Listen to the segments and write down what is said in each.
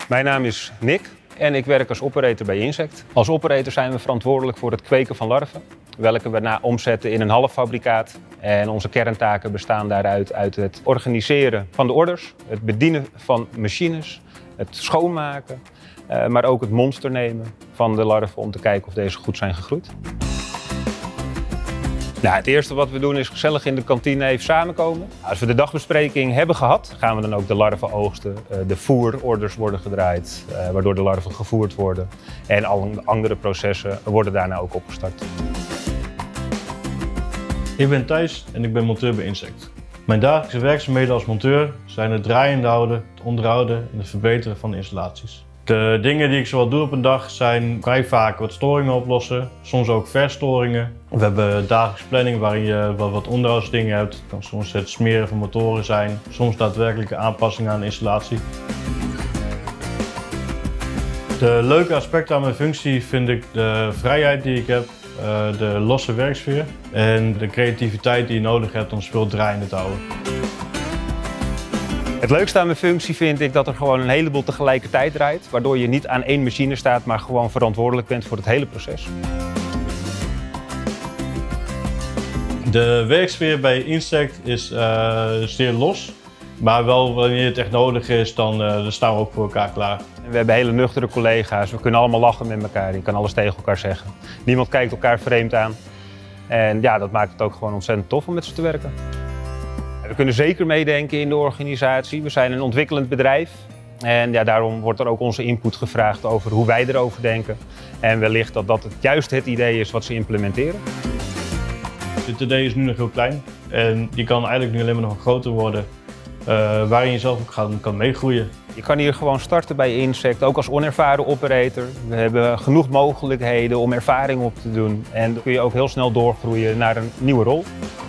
Mijn naam is Nick en ik werk als operator bij Insect. Als operator zijn we verantwoordelijk voor het kweken van larven, welke we omzetten in een halffabrikaat. En onze kerntaken bestaan daaruit uit het organiseren van de orders, het bedienen van machines, het schoonmaken, maar ook het monster nemen van de larven om te kijken of deze goed zijn gegroeid. Nou, het eerste wat we doen is gezellig in de kantine even samenkomen. Als we de dagbespreking hebben gehad, gaan we dan ook de larven oogsten. De voerorders worden gedraaid, waardoor de larven gevoerd worden. En alle andere processen worden daarna ook opgestart. Ik ben Thijs en ik ben monteur bij Insect. Mijn dagelijkse werkzaamheden als monteur zijn het draaiende houden, het onderhouden en het verbeteren van de installaties. De dingen die ik zoal doe op een dag zijn vrij vaak wat storingen oplossen, soms ook verstoringen. We hebben een dagelijkse planning waarin je wat onderhoudsdingen hebt. Het kan soms het smeren van motoren zijn, soms daadwerkelijke aanpassingen aan de installatie. De leuke aspecten aan mijn functie vind ik de vrijheid die ik heb, de losse werksfeer en de creativiteit die je nodig hebt om spul draaiende te houden. Het leukste aan mijn functie vind ik dat er gewoon een heleboel tegelijkertijd draait, waardoor je niet aan één machine staat, maar gewoon verantwoordelijk bent voor het hele proces. De werksfeer bij Insect is zeer los, maar wel wanneer het echt nodig is, dan staan we ook voor elkaar klaar. We hebben hele nuchtere collega's, we kunnen allemaal lachen met elkaar, je kan alles tegen elkaar zeggen. Niemand kijkt elkaar vreemd aan en ja, dat maakt het ook gewoon ontzettend tof om met ze te werken. We kunnen zeker meedenken in de organisatie. We zijn een ontwikkelend bedrijf en ja, daarom wordt er ook onze input gevraagd over hoe wij erover denken. En wellicht dat dat juist het idee is wat ze implementeren. Het idee is nu nog heel klein en die kan eigenlijk nu alleen maar nog groter worden, waarin je zelf ook kan meegroeien. Je kan hier gewoon starten bij Insect, ook als onervaren operator. We hebben genoeg mogelijkheden om ervaring op te doen en dan kun je ook heel snel doorgroeien naar een nieuwe rol.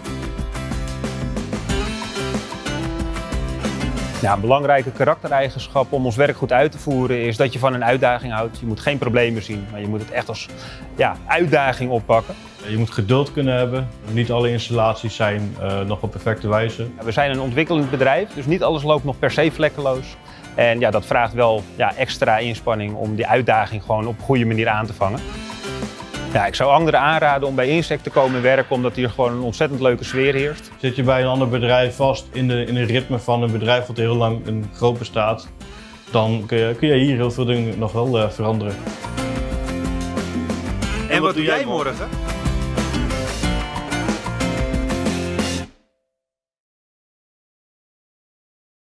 Ja, een belangrijke karaktereigenschap om ons werk goed uit te voeren is dat je van een uitdaging houdt. Je moet geen problemen zien, maar je moet het echt als uitdaging oppakken. Je moet geduld kunnen hebben. Niet alle installaties zijn nog op perfecte wijze. We zijn een ontwikkelend bedrijf, dus niet alles loopt nog per se vlekkeloos. En ja, dat vraagt wel extra inspanning om die uitdaging gewoon op een goede manier aan te vangen. Ja, ik zou anderen aanraden om bij Insect te komen werken, omdat hier gewoon een ontzettend leuke sfeer heerst. Zit je bij een ander bedrijf vast in een ritme van een bedrijf wat heel lang groot bestaat, dan kun je hier heel veel dingen nog wel veranderen. En wat doe jij morgen?